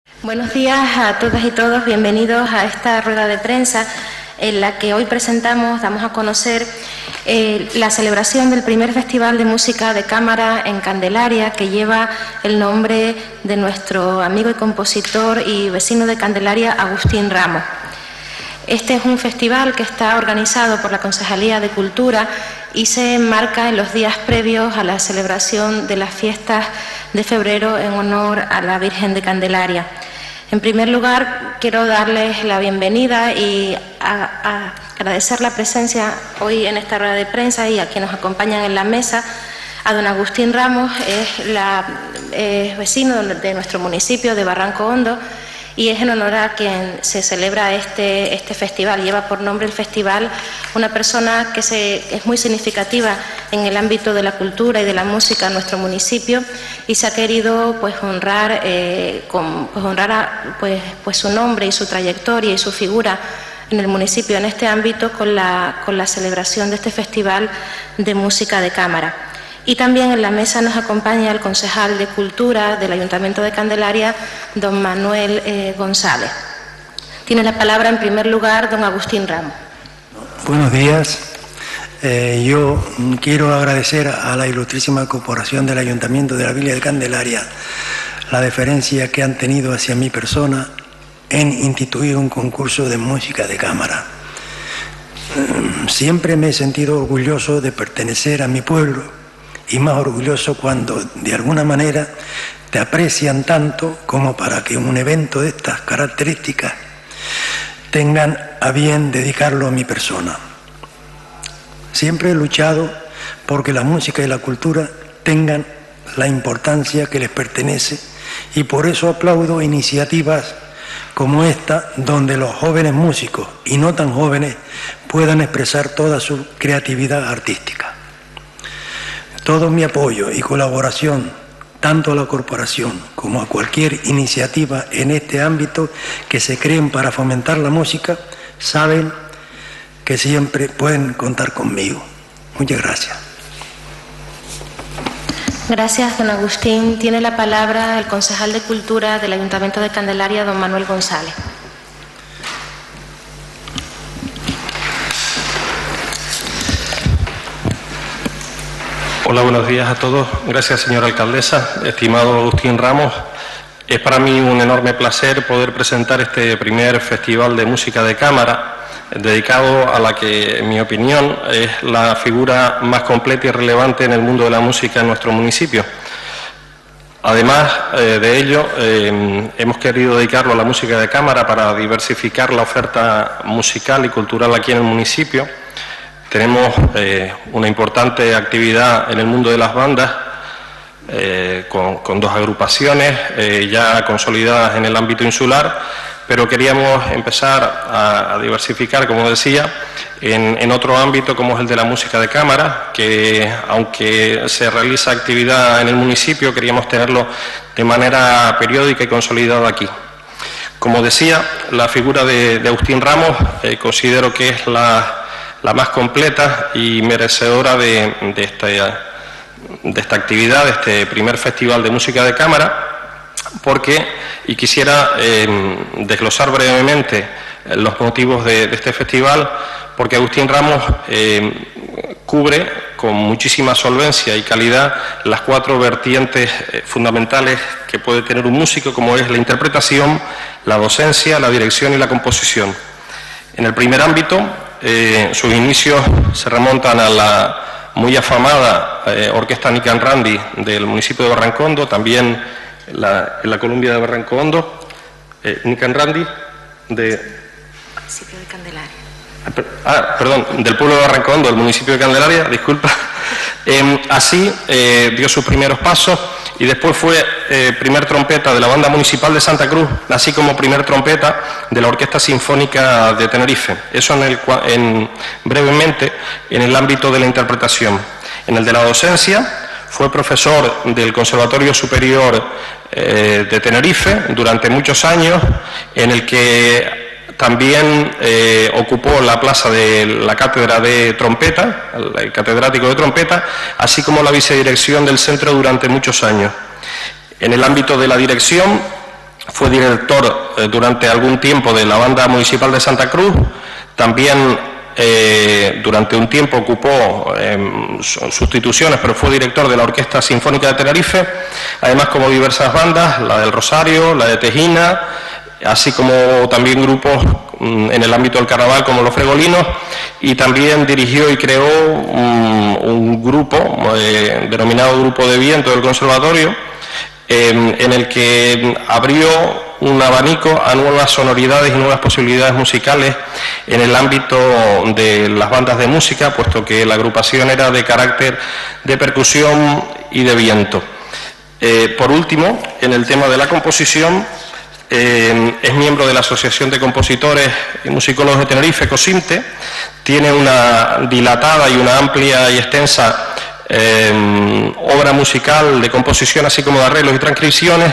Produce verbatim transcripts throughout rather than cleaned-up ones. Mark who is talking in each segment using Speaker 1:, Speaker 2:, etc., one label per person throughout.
Speaker 1: Buenos días a todas y todos, bienvenidos a esta rueda de prensa en la que hoy presentamos, damos a conocer eh, la celebración del primer Festival de Música de Cámara en Candelaria, que lleva el nombre de nuestro amigo y compositor y vecino de Candelaria, Agustín Ramos. Este es un festival que está organizado por la Concejalía de Cultura y se enmarca en los días previos a la celebración de las fiestas de febrero en honor a la Virgen de Candelaria. En primer lugar, quiero darles la bienvenida y a, a agradecer la presencia hoy en esta rueda de prensa y a quienes nos acompañan en la mesa. A don Agustín Ramos, es la, eh, vecino de nuestro municipio de Barranco Hondo, y es en honor a quien se celebra este, este festival. Lleva por nombre el festival una persona que se, es muy significativa en el ámbito de la cultura y de la música en nuestro municipio, y se ha querido pues honrar, eh, con, pues, honrar a, pues, pues su nombre y su trayectoria y su figura en el municipio en este ámbito con la, con la celebración de este festival de música de cámara. Y también en la mesa nos acompaña el concejal de Cultura del Ayuntamiento de Candelaria, don Manuel eh, González. Tiene la palabra en primer lugar don Agustín Ramos.
Speaker 2: Buenos días. Eh, yo quiero agradecer a la ilustrísima corporación del Ayuntamiento de la Villa de Candelaria la deferencia que han tenido hacia mi persona en instituir un concurso de música de cámara. Eh, siempre me he sentido orgulloso de pertenecer a mi pueblo, y más orgulloso cuando de alguna manera te aprecian tanto como para que un evento de estas características tengan a bien dedicarlo a mi persona. Siempre he luchado porque la música y la cultura tengan la importancia que les pertenece, y por eso aplaudo iniciativas como esta, donde los jóvenes músicos y no tan jóvenes puedan expresar toda su creatividad artística. Todo mi apoyo y colaboración, tanto a la corporación como a cualquier iniciativa en este ámbito que se creen para fomentar la música, saben que siempre pueden contar conmigo. Muchas gracias.
Speaker 1: Gracias, don Agustín. Tiene la palabra el concejal de Cultura del Ayuntamiento de Candelaria, don Manuel González.
Speaker 3: Hola, buenos días a todos. Gracias, señora alcaldesa. Estimado Agustín Ramos, es para mí un enorme placer poder presentar este primer festival de música de cámara, dedicado a la que, en mi opinión, es la figura más completa y relevante en el mundo de la música en nuestro municipio. Además eh, de ello, eh, hemos querido dedicarlo a la música de cámara para diversificar la oferta musical y cultural aquí en el municipio. Tenemos eh, una importante actividad en el mundo de las bandas, eh, con, con dos agrupaciones eh, ya consolidadas en el ámbito insular, pero queríamos empezar a, a diversificar, como decía, en, en otro ámbito como es el de la música de cámara, que aunque se realiza actividad en el municipio, queríamos tenerlo de manera periódica y consolidada aquí. Como decía, la figura de, de Agustín Ramos eh, considero que es la la más completa y merecedora de, de, esta, de esta actividad, de este primer festival de música de cámara, porque, y quisiera eh, desglosar brevemente los motivos de, de este festival, porque Agustín Ramos eh, cubre con muchísima solvencia y calidad las cuatro vertientes eh, fundamentales que puede tener un músico, como es la interpretación, la docencia, la dirección y la composición. En el primer ámbito, Eh, sus inicios se remontan a la muy afamada eh, Orquesta Nican Randy del municipio de Barranco Hondo, también la, en la Columbia de Barranco Hondo, eh, Nican Randy de...
Speaker 1: Municipio de Candelaria.
Speaker 3: Ah, perdón, del pueblo de Barranco Hondo, del municipio de Candelaria, disculpa. Eh, así eh, dio sus primeros pasos y después fue eh, primer trompeta de la Banda Municipal de Santa Cruz, así como primer trompeta de la Orquesta Sinfónica de Tenerife. Eso en el, en, brevemente en el ámbito de la interpretación. En el de la docencia fue profesor del Conservatorio Superior eh, de Tenerife durante muchos años, en el que también eh, ocupó la plaza de la cátedra de trompeta, el catedrático de trompeta, así como la vicedirección del centro durante muchos años. En el ámbito de la dirección fue director eh, durante algún tiempo de la Banda Municipal de Santa Cruz, también eh, durante un tiempo ocupó eh, sustituciones, pero fue director de la Orquesta Sinfónica de Tenerife, además como diversas bandas, la del Rosario, la de Tejina, así como también grupos en el ámbito del carnaval como los Fregolinos, y también dirigió y creó un, un grupo eh, denominado Grupo de Viento del Conservatorio, eh, en el que abrió un abanico a nuevas sonoridades y nuevas posibilidades musicales en el ámbito de las bandas de música, puesto que la agrupación era de carácter de percusión y de viento. Eh, por último, en el tema de la composición, Eh, es miembro de la Asociación de Compositores y Musicólogos de Tenerife, COSINTE, tiene una dilatada y una amplia y extensa eh, obra musical de composición, así como de arreglos y transcripciones,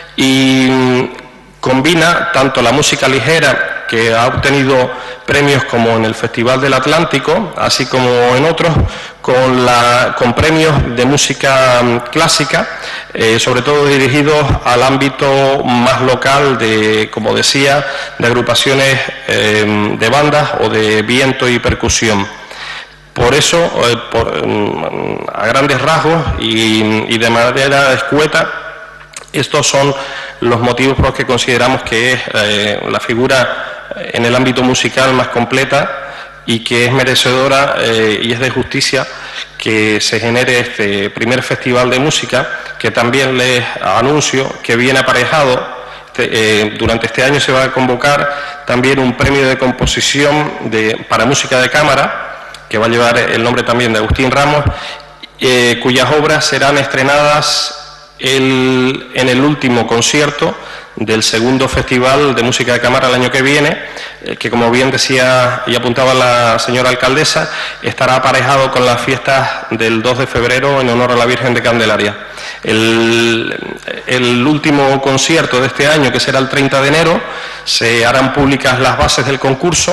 Speaker 3: y combina tanto la música ligera, que ha obtenido premios como en el Festival del Atlántico, así como en otros, con, la, con premios de música clásica, eh, sobre todo dirigidos al ámbito más local de, como decía, de agrupaciones eh, de bandas o de viento y percusión. Por eso, eh, por, a grandes rasgos y, y de manera escueta, estos son los motivos por los que consideramos que es eh, la figura en el ámbito musical más completa y que es merecedora eh, y es de justicia que se genere este primer festival de música, que también les anuncio que viene aparejado. Este, eh, durante este año se va a convocar también un premio de composición de, para música de cámara, que va a llevar el nombre también de Agustín Ramos, eh, cuyas obras serán estrenadas el, en el último concierto del segundo Festival de Música de Cámara el año que viene, eh, que como bien decía y apuntaba la señora alcaldesa, estará aparejado con las fiestas del dos de febrero en honor a la Virgen de Candelaria. El, el último concierto de este año, que será el treinta de enero, se harán públicas las bases del concurso.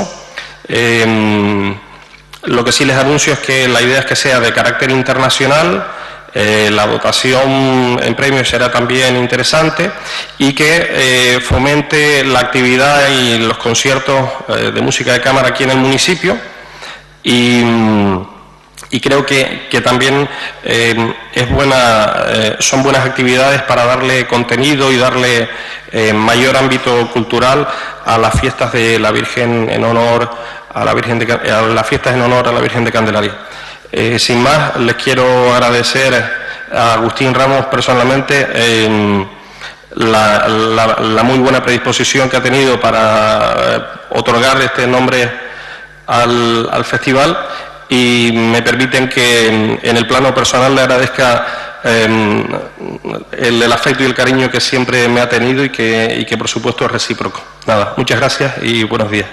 Speaker 3: Eh, lo que sí les anuncio es que la idea es que sea de carácter internacional. Eh, la dotación en premios será también interesante y que eh, fomente la actividad y los conciertos eh, de música de cámara aquí en el municipio, y, y creo que, que también eh, es buena, eh, son buenas actividades para darle contenido y darle eh, mayor ámbito cultural a las fiestas de la Virgen en honor a la Virgen de, a las fiestas en honor a la Virgen de Candelaria. Eh, sin más, les quiero agradecer a Agustín Ramos personalmente eh, la, la, la muy buena predisposición que ha tenido para eh, otorgar este nombre al, al festival, y me permiten que en, en el plano personal le agradezca eh, el, el afecto y el cariño que siempre me ha tenido y que, y que por supuesto es recíproco. Nada, muchas gracias y buenos días.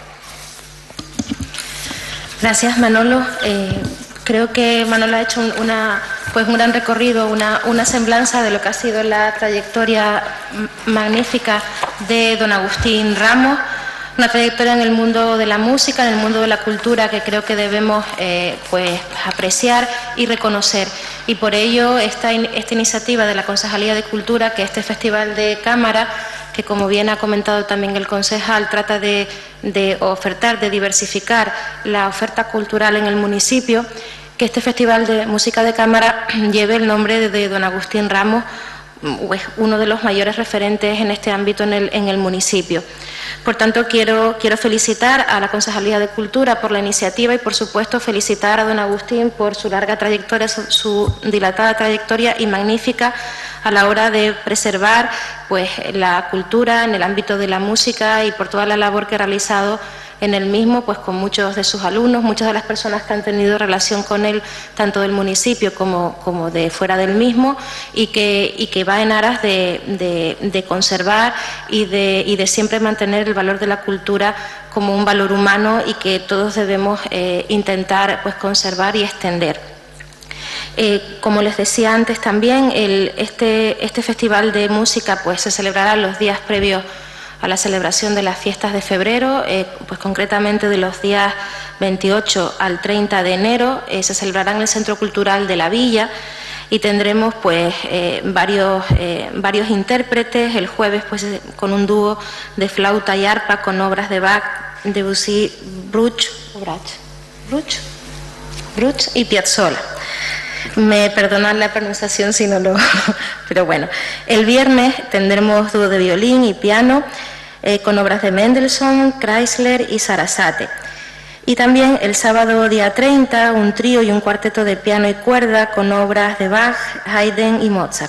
Speaker 1: Gracias, Manolo. Eh... Creo que Manolo ha hecho un, una, pues un gran recorrido, una, una semblanza de lo que ha sido la trayectoria magnífica de don Agustín Ramos, una trayectoria en el mundo de la música, en el mundo de la cultura, que creo que debemos eh, pues, apreciar y reconocer. Y por ello esta, esta iniciativa de la Concejalía de Cultura, que este Festival de Cámara, que como bien ha comentado también el concejal, trata de, de ofertar, de diversificar la oferta cultural en el municipio, que este Festival de Música de Cámara lleve el nombre de, de don Agustín Ramos, pues, uno de los mayores referentes en este ámbito en el, en el municipio. Por tanto, quiero, quiero felicitar a la Concejalía de Cultura por la iniciativa y, por supuesto, felicitar a don Agustín por su larga trayectoria, su, su dilatada trayectoria y magnífica a la hora de preservar pues, la cultura en el ámbito de la música, y por toda la labor que ha realizado en el mismo, pues con muchos de sus alumnos, muchas de las personas que han tenido relación con él, tanto del municipio como, como de fuera del mismo, y que, y que va en aras de, de, de conservar y de, y de siempre mantener el valor de la cultura como un valor humano, y que todos debemos eh, intentar pues, conservar y extender. Eh, como les decía antes también, el, este, este festival de música pues, se celebrará los días previos a la celebración de las fiestas de febrero, eh, pues concretamente de los días veintiocho al treinta de enero, eh, se celebrará en el Centro Cultural de la Villa, y tendremos pues eh, varios, eh, varios intérpretes. El jueves pues con un dúo de flauta y arpa con obras de Bach, Debussy, Bruch, Bruch, Bruch, Bruch y Piazzolla. Me perdonan la pronunciación si no lo... pero bueno. El viernes tendremos dúo de violín y piano eh, con obras de Mendelssohn, Kreisler y Sarasate. Y también el sábado día treinta, un trío y un cuarteto de piano y cuerda con obras de Bach, Haydn y Mozart.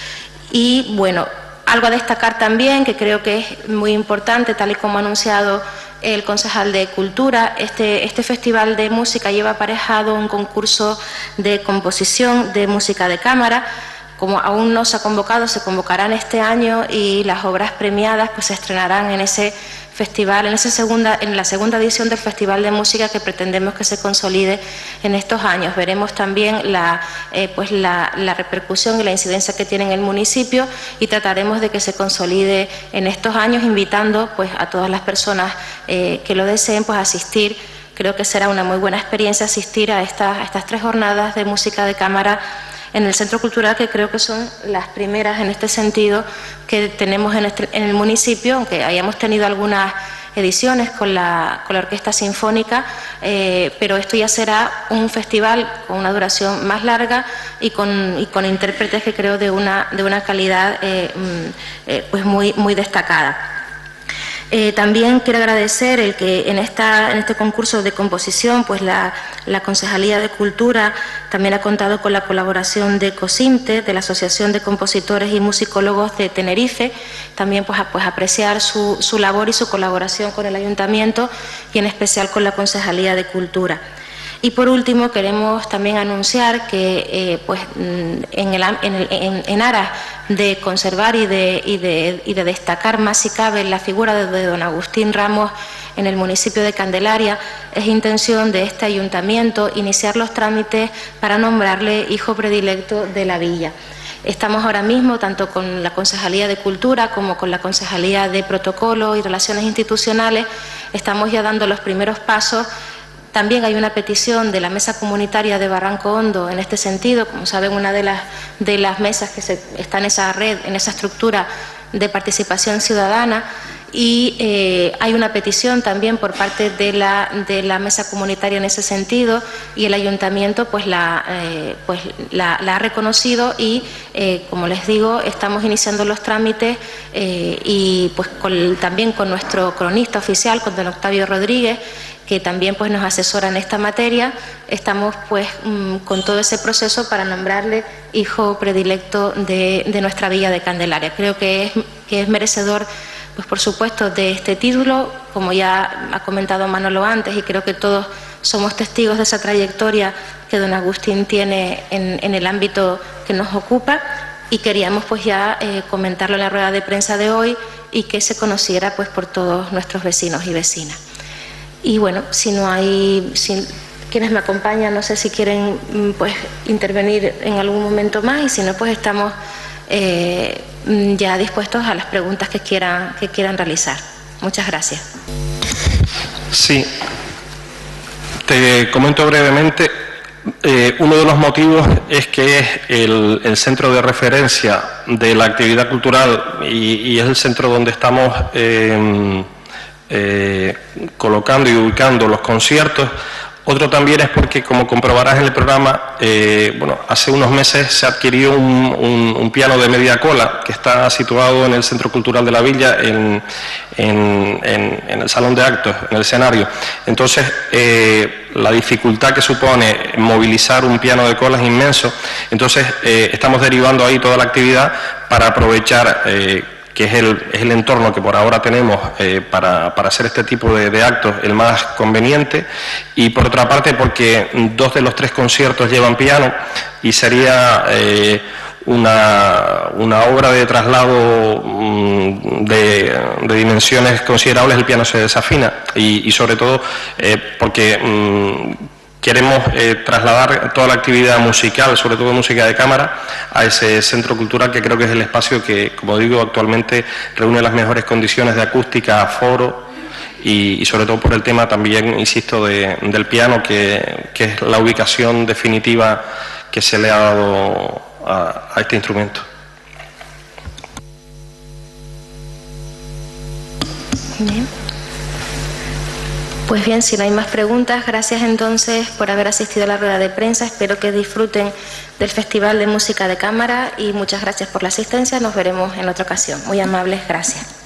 Speaker 1: Y bueno, algo a destacar también, que creo que es muy importante, tal y como ha anunciado el concejal de Cultura, este, este festival de música lleva aparejado un concurso de composición de música de cámara. Como aún no se ha convocado, se convocarán este año y las obras premiadas pues se estrenarán en ese festival, en, esa segunda, en la segunda edición del Festival de Música que pretendemos que se consolide en estos años. Veremos también la, eh, pues la, la repercusión y la incidencia que tiene en el municipio y trataremos de que se consolide en estos años, invitando pues a todas las personas eh, que lo deseen pues a asistir. Creo que será una muy buena experiencia asistir a estas, a estas tres jornadas de música de cámara en el Centro Cultural, que creo que son las primeras en este sentido que tenemos en, este, en el municipio, aunque hayamos tenido algunas ediciones con la, con la Orquesta Sinfónica, eh, pero esto ya será un festival con una duración más larga y con, y con intérpretes que creo de una, de una calidad eh, eh, pues muy, muy destacada. Eh, también quiero agradecer el que en, esta, en este concurso de composición pues la, la Concejalía de Cultura también ha contado con la colaboración de COSINTE, de la Asociación de Compositores y Musicólogos de Tenerife, también pues, pues apreciar su, su labor y su colaboración con el Ayuntamiento y en especial con la Concejalía de Cultura. Y por último queremos también anunciar que eh, pues, en, el, en, el, en, en aras de conservar y de, y, de, y de destacar más si cabe la figura de, de don Agustín Ramos en el municipio de Candelaria, es intención de este ayuntamiento iniciar los trámites para nombrarle hijo predilecto de la villa. Estamos ahora mismo, tanto con la Concejalía de Cultura como con la Concejalía de Protocolo y Relaciones Institucionales, estamos ya dando los primeros pasos. También hay una petición de la Mesa Comunitaria de Barranco Hondo en este sentido. Como saben, una de las, de las mesas que se, está en esa red, en esa estructura de participación ciudadana, y eh, hay una petición también por parte de la, de la Mesa Comunitaria en ese sentido, y el Ayuntamiento pues la, eh, pues la, la ha reconocido y, eh, como les digo, estamos iniciando los trámites eh, y pues con, también con nuestro cronista oficial, con don Octavio Rodríguez, que también pues nos asesora en esta materia. Estamos pues mmm, con todo ese proceso para nombrarle hijo predilecto de, de nuestra villa de Candelaria. Creo que es, que es merecedor, pues por supuesto, de este título, como ya ha comentado Manolo antes, y creo que todos somos testigos de esa trayectoria que don Agustín tiene en, en el ámbito que nos ocupa, y queríamos pues ya eh, comentarlo en la rueda de prensa de hoy y que se conociera pues por todos nuestros vecinos y vecinas. Y bueno, si no hay, si, quienes me acompañan, no sé si quieren pues intervenir en algún momento más, y si no, pues estamos eh, ya dispuestos a las preguntas que quieran, que quieran realizar. Muchas gracias.
Speaker 3: Sí, te comento brevemente. Eh, uno de los motivos es que es el, el centro de referencia de la actividad cultural y, y es el centro donde estamos eh, Eh, colocando y ubicando los conciertos. Otro también es porque, como comprobarás en el programa, eh, bueno, hace unos meses se adquirió un, un, un piano de media cola que está situado en el Centro Cultural de la Villa, en, en, en, en el Salón de Actos, en el escenario. Entonces, eh, la dificultad que supone movilizar un piano de cola es inmenso. Entonces, eh, estamos derivando ahí toda la actividad para aprovechar eh, que es el, es el entorno que por ahora tenemos eh, para, para hacer este tipo de, de actos el más conveniente, y por otra parte porque dos de los tres conciertos llevan piano y sería eh, una, una obra de traslado mmm, de, de dimensiones considerables. El piano se desafina y, y sobre todo eh, porque mmm, queremos eh, trasladar toda la actividad musical, sobre todo música de cámara, a ese centro cultural, que creo que es el espacio que, como digo, actualmente reúne las mejores condiciones de acústica, aforo y, y sobre todo por el tema también, insisto, de, del piano, que, que es la ubicación definitiva que se le ha dado a, a este instrumento.
Speaker 1: Bien. Pues bien, si no hay más preguntas, gracias entonces por haber asistido a la rueda de prensa. Espero que disfruten del Festival de Música de Cámara y muchas gracias por la asistencia. Nos veremos en otra ocasión. Muy amables, gracias.